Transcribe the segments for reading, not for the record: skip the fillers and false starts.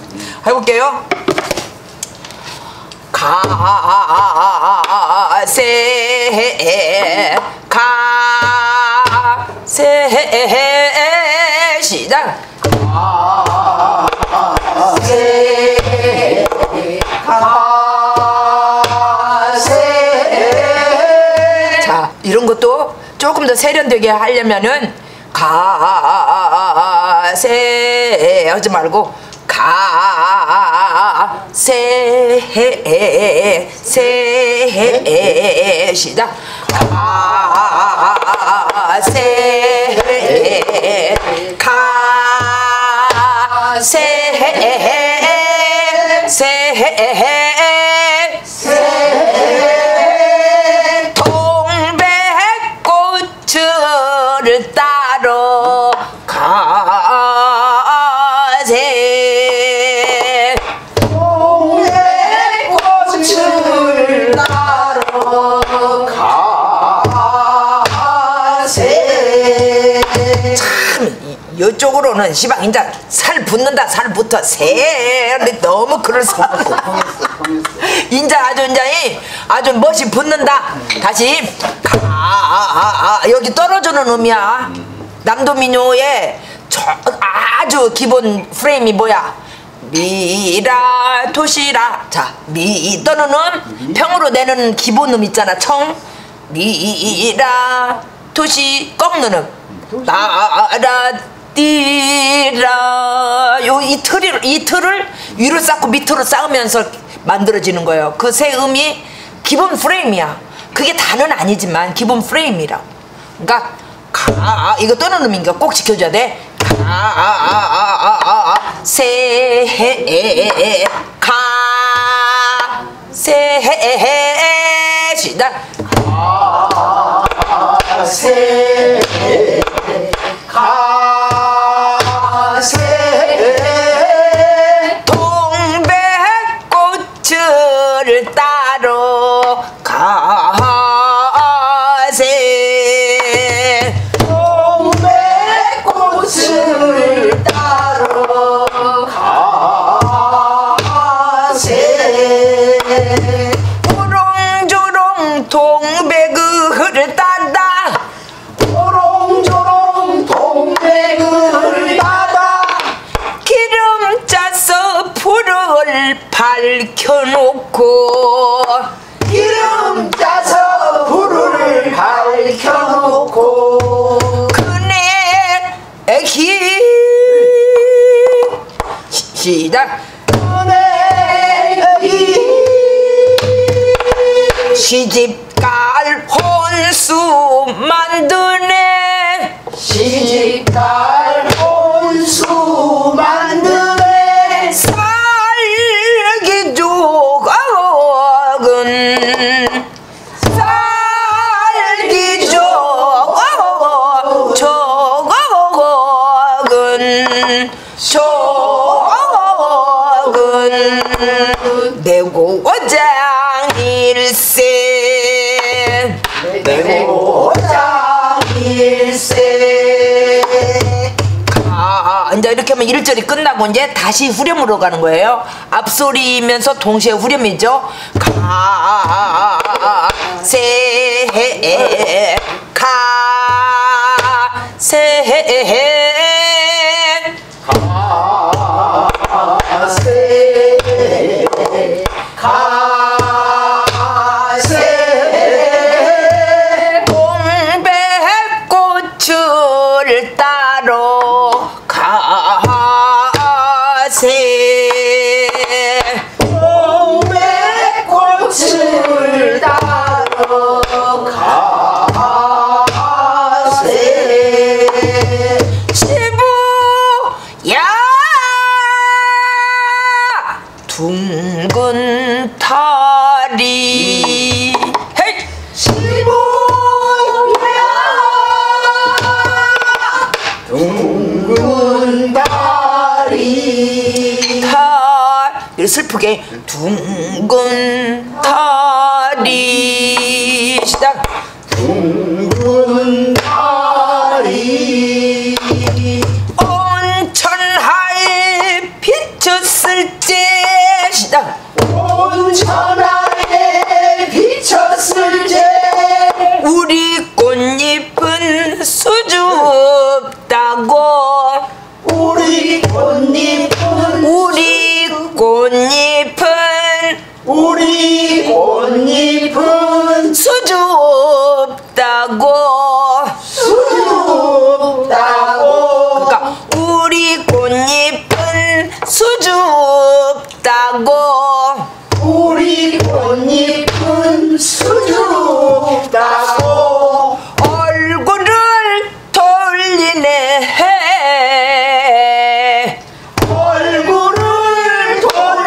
해볼게요. 가세 가세 시작. 가세 가세. 자, 이런 것도 조금 더 세련되게 하려면은 가세 하지 말고 가세 세 시작. 가세 가세 세 동백꽃을 따러 가세 동백꽃을 따러 가세. 참 이쪽으로는 시방 인자 살 붙는다 살 붙어 세 너무 그럴 수 없어. 인자 아주 인자이 아주 멋이 붙는다. 다시 여기 떨어지는 음이야. 남도민요의 아주 기본 프레임이 뭐야? 미라 도시라. 자, 미 떠는 음 평으로 내는 기본 음 있잖아. 청 미라 도시 꺾는 음 나라 띠라. 요 이 틀을 위로 쌓고 밑으로 쌓으면서 만들어지는 거예요. 그 세 음이 기본 프레임이야. 그게 다는 아니지만 기본 프레임이라고. 그러니까 이거 떠는 음인가 꼭 지켜줘야 돼. 세 시작. 세 동백꽃을 따러 가세 동백꽃을 따러 가세 조롱조롱 동백을 딴다. 조롱조롱 동백을 따다. 기름 짜서 불을 밝혀놓고 기름 짜서 불을 밝혀놓고 그네 애기 시작. 그네 애기 시집갈 혼수 만드네. 시집갈 혼수 만드네. 살기 조각은 살기 조각은 조각은 내고장일세 내고장일세. 이제 이렇게 하면 1절이 끝나고 이제 다시 후렴으로 가는 거예요. 앞소리면서 동시에 후렴이죠. 가세 가세 동백꽃을 따러 가세 동백꽃을 따러 가세 시부야 둥근 다리 헤이 시부야 둥근 다리 이렇게 슬프게 둥근 다리 시작. 둥근 다리 온천하에 비쳤을 시작. 온 천하에 비쳤을 때 우리 꽃잎은 수줍다고 우리 꽃잎은 우리 꽃잎은 우리 꽃잎은 수줍다고 수줍다고 그러니까 우리 꽃잎은 수줍다고 우리 꽃잎은 수줍다고 얼굴을 돌리네 얼굴을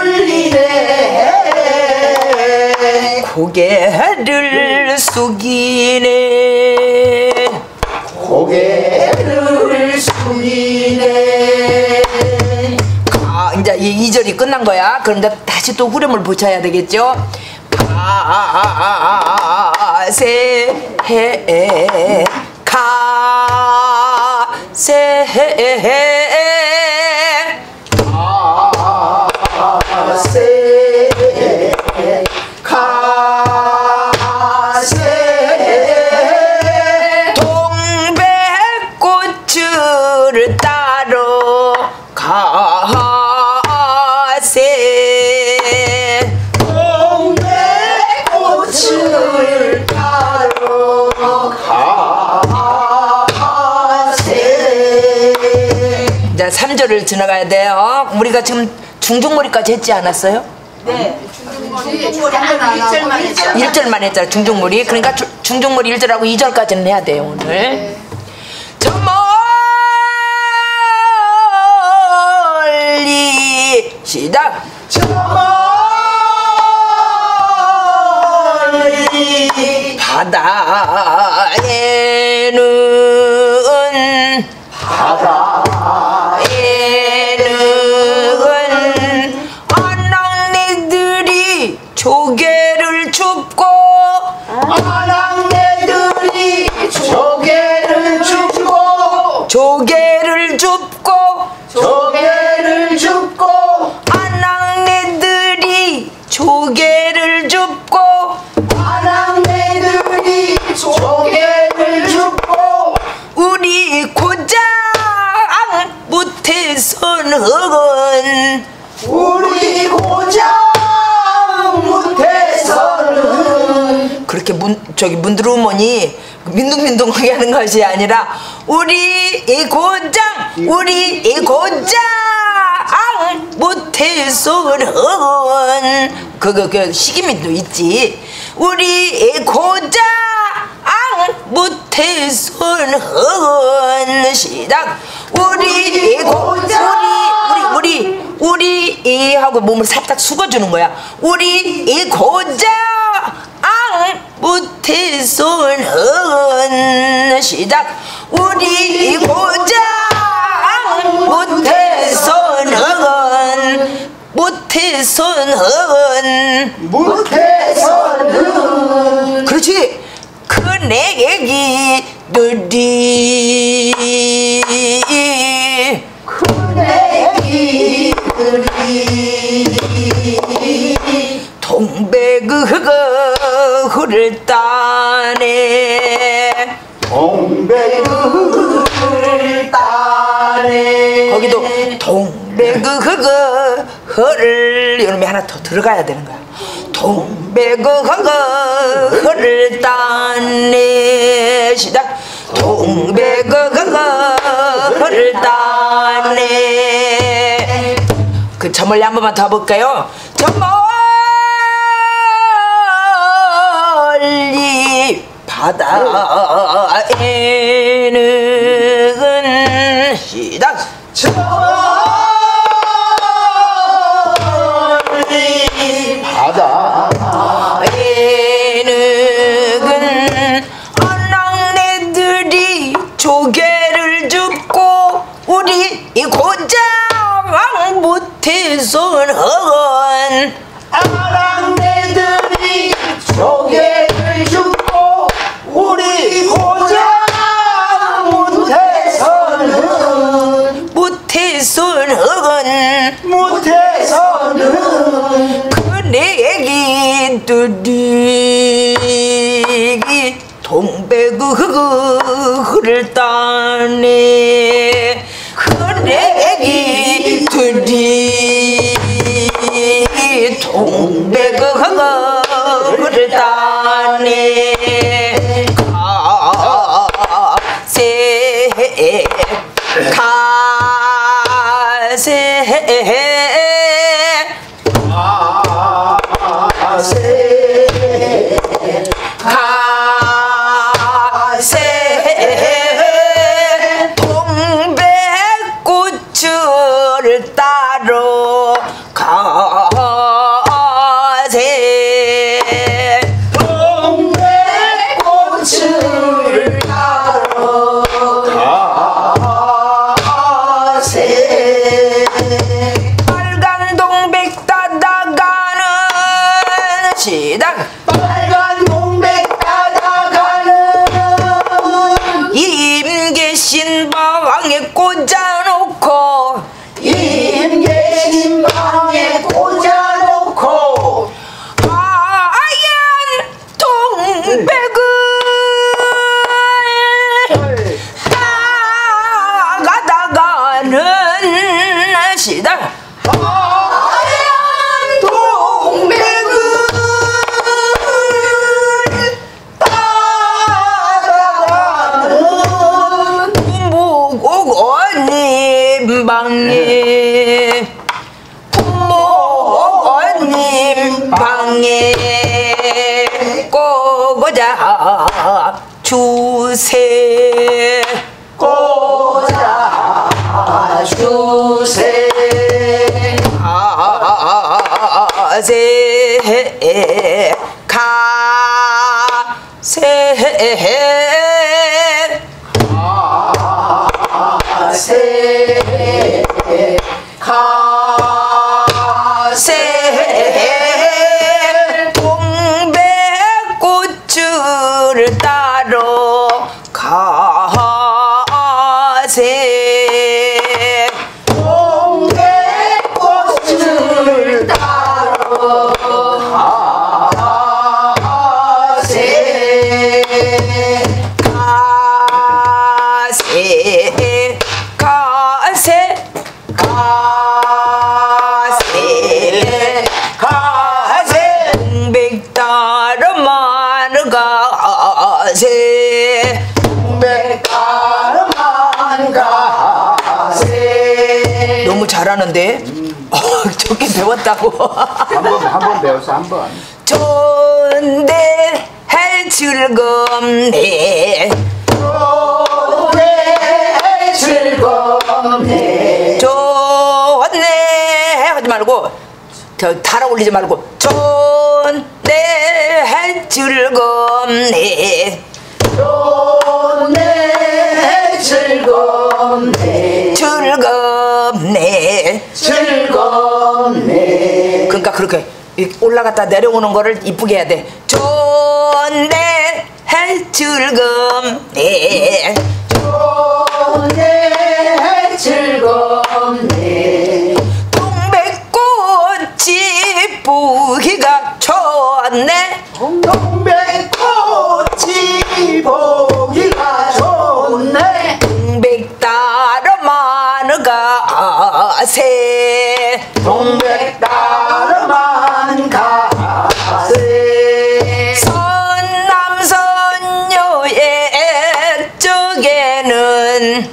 돌리네 고개를 숙이네 고개를 숙이네. 아, 이제 이 2절이 끝난 거야. 그런데 다시 또 후렴을 붙여야 되겠죠. 가세 가세 가세 동백꽃을 따러 가세 동백꽃을 따러 가세. 이제 3절을 지나가야 돼요. 우리가 지금 중중머리까지 했지 않았어요? 네. 중중머리 하나 1절만 했죠. 1절만 했잖아, 중중머리. 그러니까 중중머리 1절하고 2절까지는 해야 돼요, 오늘. 네. 저 멀리 시작. 저 멀리 바다에는 아낙네들이 조개를 줍고 아낙네들이 조개를 줍고 조개를 줍고 조개를 줍고 아낙네들이 조개를 줍고 아낙네들이 조개를 줍고 우리 고장 못해서는 우리 고장 못해서는 그렇게 문드루머니 민둥민둥하게 하는 것이 아니라 우리 고장 못해서는 그 시기민도 있지. 우리 고장 못해서는 시작. 우리 하고 몸을 살짝 숙여주는 거야. 우리 고장 못해서는 시작. 우리 고장 못해서는 그렇지. 그 내기들이 동백을 따네 동백을 따네 거기도 동백을 이놈이 하나 더 들어가야 되는 거야. 동백을 따네 시작. 동백을 따네. 그 저 멀리 한 번만 더 볼까요? 저 멀리 바다에는 시작. 저 멀리 바다에는 아낙네들이 조개를 줍고 우리 이 고장 못해서는 아낙네들이 조개를 줍고 우리 고장 못해서는 못해서는 그 내기들이 동백을 따네 그 내기들이 동백을 따네 동백꽃을 따러 가세 동백꽃을 따러 가세 빨간 동백 따다가는 시당 빨간 동백 따다가는 임계신 방에 꽂아놓고 임계신 방에 꽂아놓고 하얀 동백을 따가다가는 시당 하얀 동백을 따다가는 부모님 방에 부모님 방에 꽂아 주세 꽂아 주세 가세 동백꽃을 따러 가세 동백꽃을 따러 가세 가세 가세 동백 따러 마르 가세 동백가르만 가세 너무 잘하는데 저게 배웠다고 한번 배웠어 한번 좋은데 할 즐겁네 좋네 즐겁네 좋네 하지 말고 달아 올리지 말고 좋네 할 즐겁네 좋네 즐겁네 즐겁네 즐겁네 그러니까 그렇게 올라갔다 내려오는 거를 이쁘게 해야 돼 좋네 할 즐겁네 좋네 즐겁네 동백꽃이 보기가 좋네 동백꽃이 보기가 좋네 동백 따러 마누 가세 동백다르만 가세 선남선녀의 쪽에는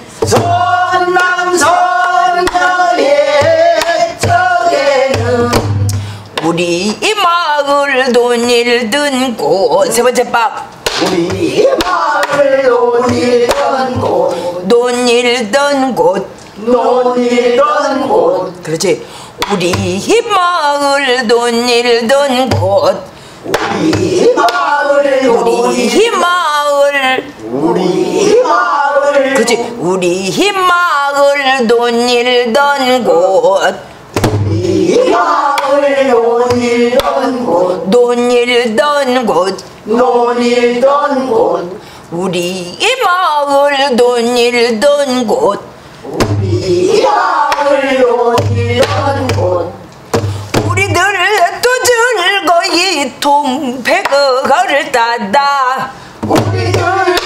선남선녀의 쪽에는 우리 마을 돈일든 곳 세 번째 박 우리 마을 논일던 곳 논일던 곳 논일던 곳 그렇지 우리 마을 논일던 곳 우리 마을 우리 마을 우리 마을 그렇지 우리 마을 논일던 곳 우리 마을 논일던 곳 논일던 곳 논일던 곳 우리 마을 논일던 곳 우리 마을 논일던 우리 동백을 따다 우리들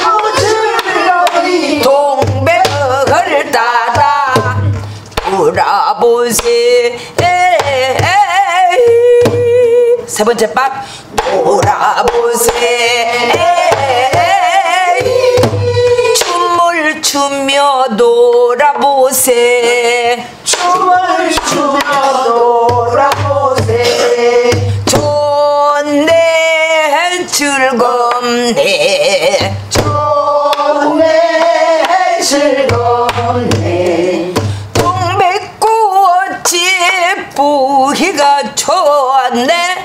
꽃을 동백을 따다 돌아보세 세 번째 박 돌아보세 춤을 추며 돌아보세 춤을 추며 돌아보세 좋네 즐겁네 좋네 즐겁네 동백꽃이 보기가 좋네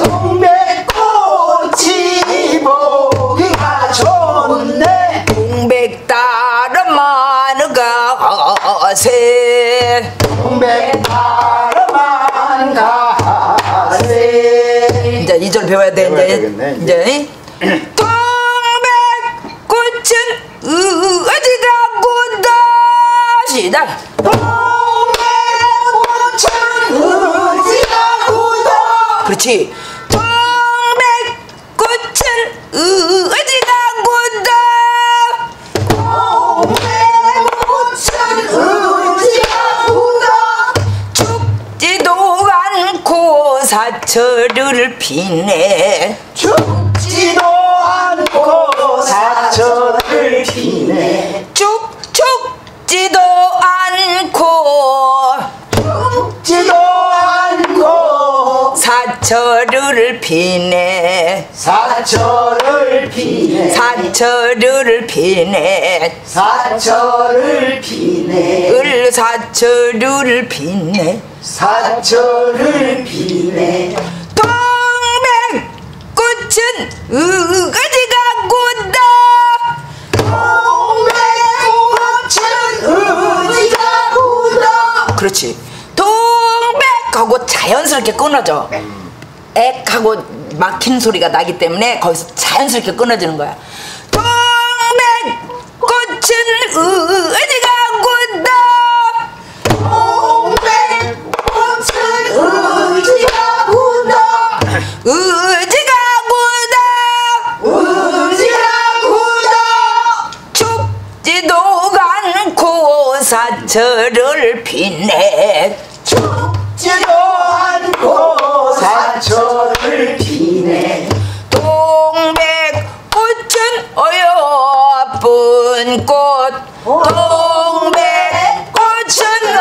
동백꽃이 보기가 좋네 동백다름 마누가 어세 동백바람만 가세 이제 2절 배워야 돼. 배워야 되겠네, 이제 동백꽃은 어디가 군다 시작 동백꽃은 의지가 굳어 그렇지 동백꽃은 어디가 군다 동백꽃은 의지가 굳어 죽지도 않고 사철을 피네 죽지도 않고 사철을 피네 죽지도 않고 죽지도 않고 사철을 피네 사철을 피네 사철을 피네 사철을 피네 을사철을 피네 사철을 피네 동백꽃은 어디가 군다 동백꽃은 의지가 굳어 그렇지 동백하고 자연스럽게 끊어져 액하고 막힌 소리가 나기 때문에 거기서 자연스럽게 끊어지는 거야 동백꽃은 어디가 군다 동백꽃은 의지가 굳어 의지가 굳어 의지가 굳어 죽지도 않고 사철을 피네 죽지도 않고 사철을 피네 동백꽃은 어여쁜 꽃 동백꽃은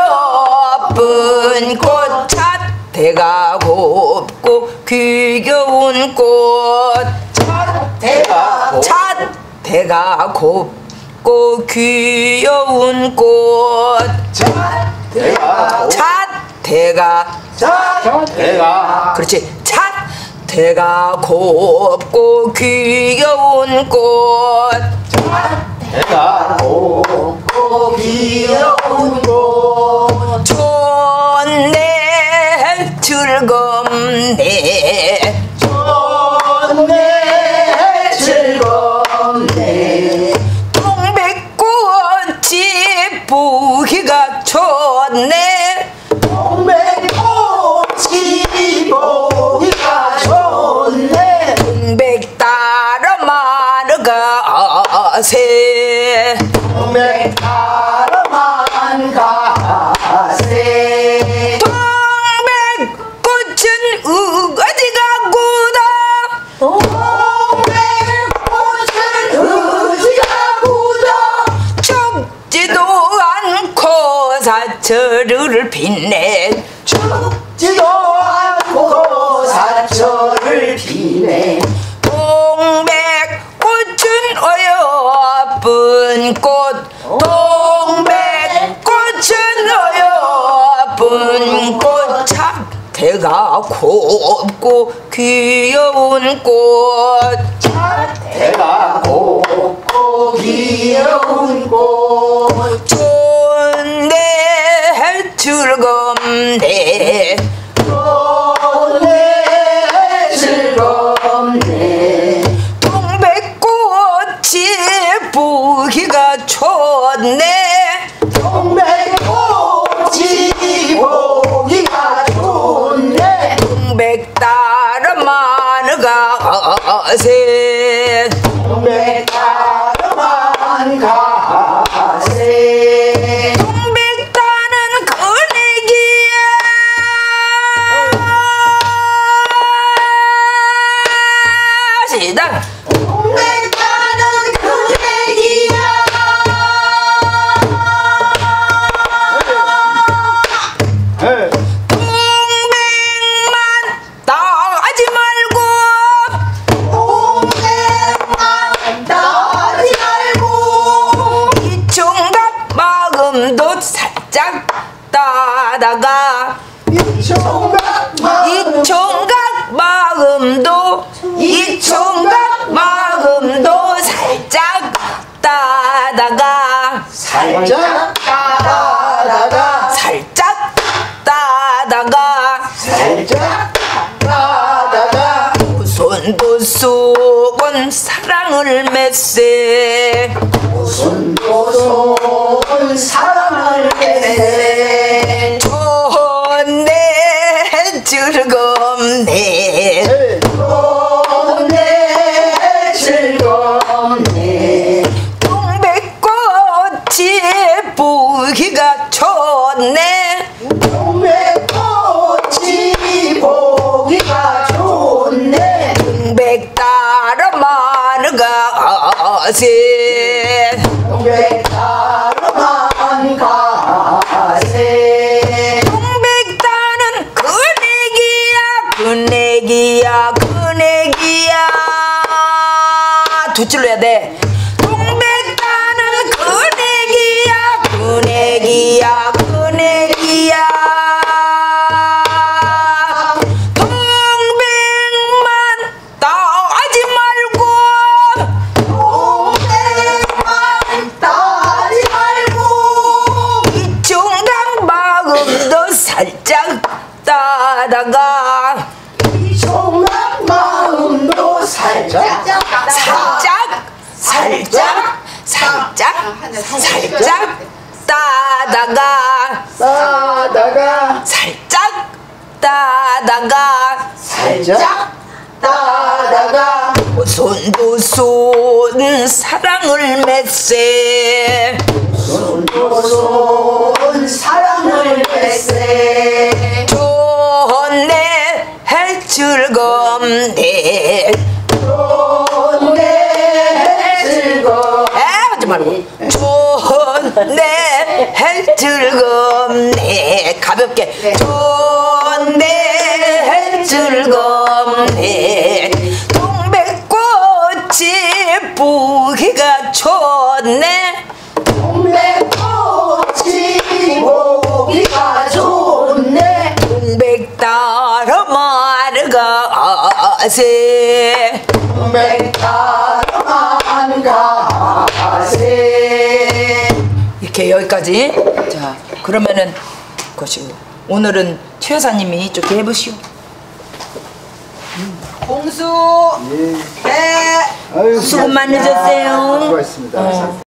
어여쁜 꽃 잣대가 곱고 귀여운 꽃 대가 잣대가 곱고 귀여운 꽃 대가 잣대가 대가 그렇지 잣대가 곱고 귀여운 꽃 대가 곱고 귀여운 꽃 좋네 즐겁네 좋네 즐겁네 동백꽃이 보기가 좋네 동백꽃이 보기가 좋네 동백다름 마누가 새 동백바람만 가세 동백꽃은 어디가 굳어 동백꽃은 의지가 굳어 죽지도 않고 사철을 피네 죽지도 않고 사철을 피네 동백꽃은 어여쁜 꽃 동백꽃은 어여쁜 꽃 잣대가 곱고 귀여운 꽃 대가 곱고 귀여운 꽃 좋네 즐겁네 좋네 즐겁네 동백꽃이 보기가 좋네 동백꽃이 보기가 좋네 동백다름 가세 동백다름한 가세 동백다는 거내기야 시작 동백다는 그네기야 동백만 따지 말고 동백만 따지 말고 이 총각 마음도 살짝 따다가 이 총각 이 총각 마음도 이 총각 마음도 살짝 따다가 살짝 따다가 살짝 따다가 살짝 따다가 손도 쏘곤 사랑을 맺세 손도손 사랑을 내세 좋네 즐겁네 좋네 즐겁네 동백꽃이 보기가 좋네 동백꽃이 보기가 좋네 동백다름마누가 아세 동백다름한 가세 동백다는 그네기야 두 줄로 해야 돼 동백다는 그네기야 동백만 따지 말고 동백만 따지 말고 이 총각 마음도 살짝 따다가 이 총각 마음도 살짝 살짝 따다가 싸다가 살짝 따다가 손도 손 사랑을 맺세 손도손 사랑을 맺세 좋네 즐겁네 좋네 즐겁네 하지 말고 좋네 즐겁네 가볍게 좋네 즐겁네 동백꽃이 보기가 좋네 동백꽃이 보기가 좋네 동백다름마르가 아세 동백다름한 가세 이렇게 여기까지. 자 그러면은 것이고 오늘은 최 여사님이 이렇게 해보시오. 공수. 네. 아유, 수고 많으셨어요. 수고하셨습니다.